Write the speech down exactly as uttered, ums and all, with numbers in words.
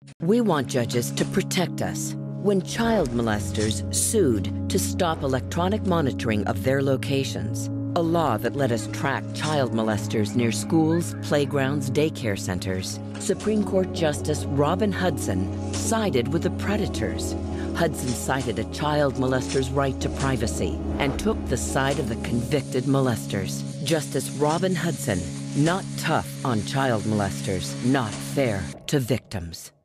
We want judges to protect us. When child molesters sued to stop electronic monitoring of their locations, a law that let us track child molesters near schools, playgrounds, daycare centers, Supreme Court Justice Robin Hudson sided with the predators. Hudson cited a child molester's right to privacy and took the side of the convicted molesters. Justice Robin Hudson, not tough on child molesters, not fair to victims.